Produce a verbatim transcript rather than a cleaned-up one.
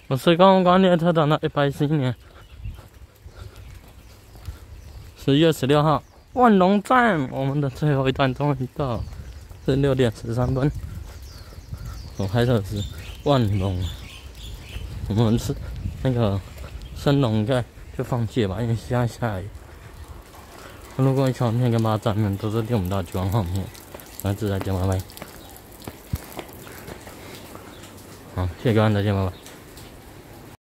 我是刚刚列车长的一百十一年，十月十六号，万隆站，我们的最后一站终于到，是六点十三分。我拍摄的是万隆，我们是那个升龙应该就放弃了吧，因为现在下雨。如果想那个马站们都是第五大局方面，那自再见，拜拜。好，谢谢各位，再见，拜拜。